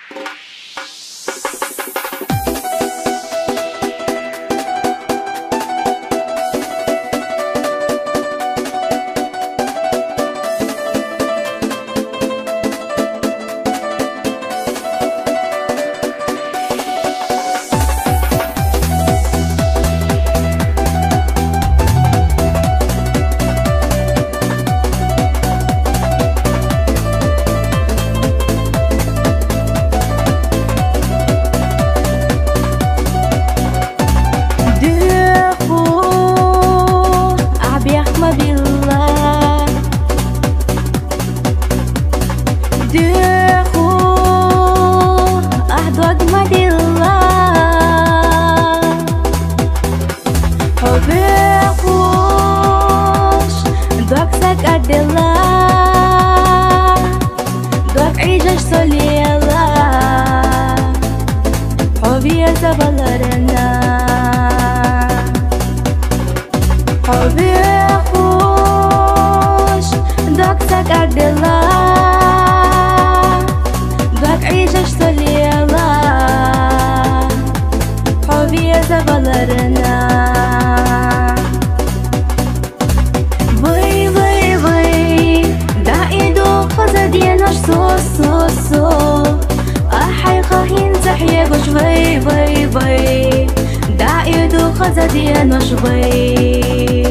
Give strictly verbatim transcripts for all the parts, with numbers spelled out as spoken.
خزدي أنا شوي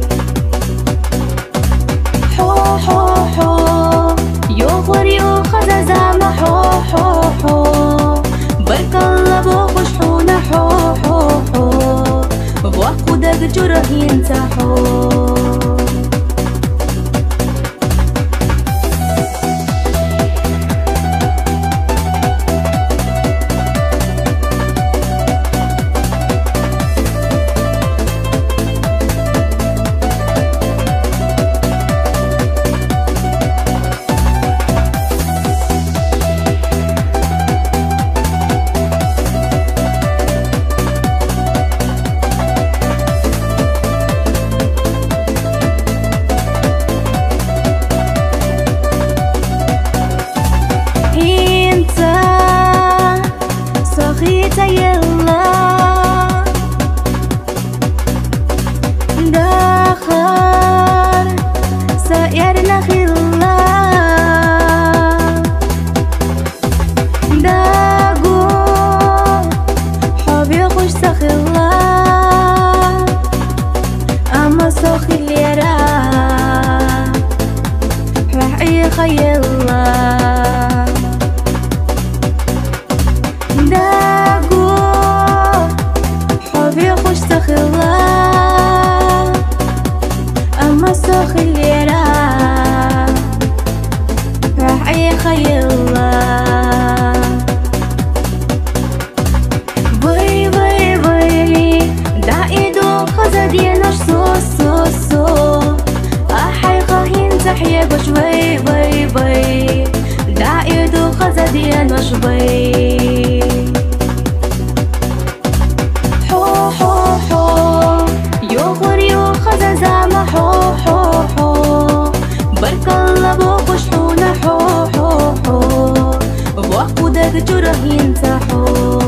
حو حو حو يوخر يوخز زعما حو حو حو برك الله بوخش حونا حو حو حو وقو دق جره ينتحو شوي بي بي دايدو خزدي أنا شوي حو حو حو يوخر يوخز زعما حو حو حو برك الله بوخش حونا حو حو حو وقو دق جره ينتحو